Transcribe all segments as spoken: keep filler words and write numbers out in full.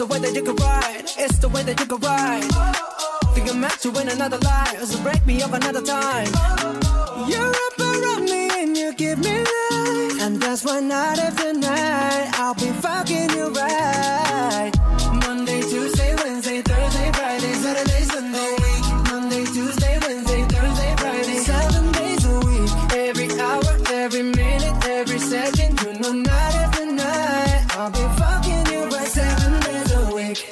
the way that you can ride. It's the way that you can ride. Think I'm meant to win another life, so break me up another time. You're up around me and you give me life, and that's why night after night I'll be fucking you right. Monday, Tuesday, Wednesday, Thursday, Friday, Saturday, Sunday. Monday, Tuesday, Wednesday, Thursday, Friday, seven days a week. Every hour, every minute, every second, you know night after night I'll be fucking you right seven days a week.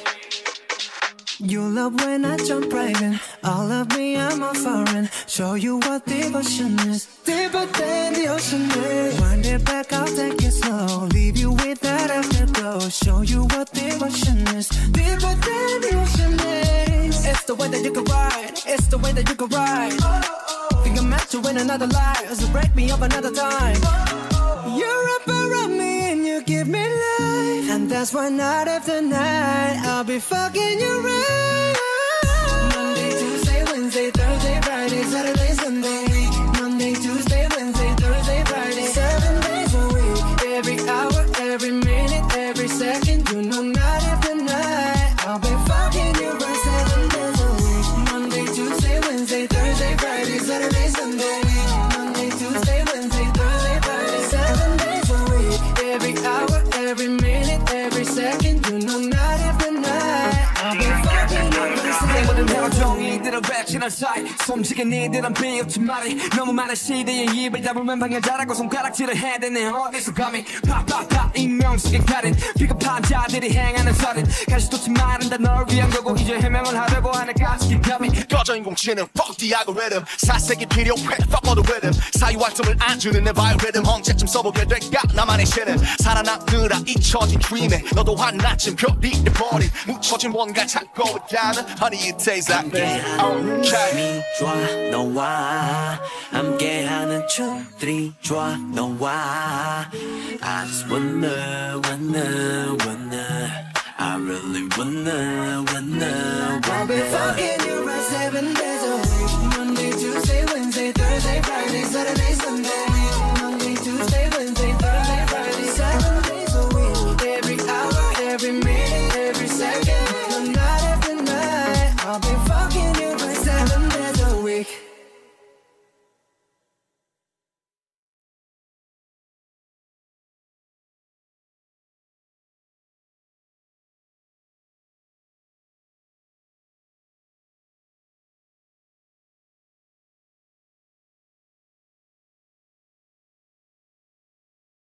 You love when I jump right in. All of me, I'm a foreign. Show you what devotion is. Deeper than the ocean is. Wind it back, I'll take it slow. Leave you with that afterglow. Show you what devotion is. Deeper than the ocean is. It's the way that you can ride. It's the way that you can ride. Think I'm meant to win another life, so break me up another time. You're up around me and you give me life, and that's why night after night I'll be fucking you right. Monday, Tuesday, Wednesday, Thursday, Friday, Saturday, Sunday. Monday, Tuesday, Wednesday, Thursday, Friday, seven days a week. Every hour, every minute, every second, you know night after night I'll be fucking you right seven days a week. Monday, Tuesday, Wednesday, Thursday, Friday, Saturday, Sunday. Monday, Tuesday, Wednesday, Thursday, Friday, seven days a week. Every hour, every minute, every second, you know night after night I'll be fucking you right seven days a week. 정의들은 외치는 사이 숨지게 니들은 비웃지 말이 너무 많은 시대에 입을 다물면 방해자라고 손가락질을 해대네. 어디서 감히 팍팍팍 익명 속에 가린 비겁한 자들이 행하는 살인 가시도치 마른다 널 위한 거고 이제 해명을 하려고 하는 가스기 감히 꺼져 인공지능 fuck the algorithm 사색이 필요해 fuck all the rhythm 사이활동을 안 주는 내 바이오리듬 언제쯤 써보게 될까 나만의 시름 살아남느라 잊혀진 dream에 너도 한나쯤 별이 돼버린 묻혀진 뭔가 찾고 있다는 honey it tastes like me. 춤이 좋아 너와 함께하는 춤들이 좋아 너와 I just wanna wanna wanna I really wanna wanna I'll be fucking you right seven days a week. Monday, Tuesday, Wednesday, Thursday, Friday, Saturday,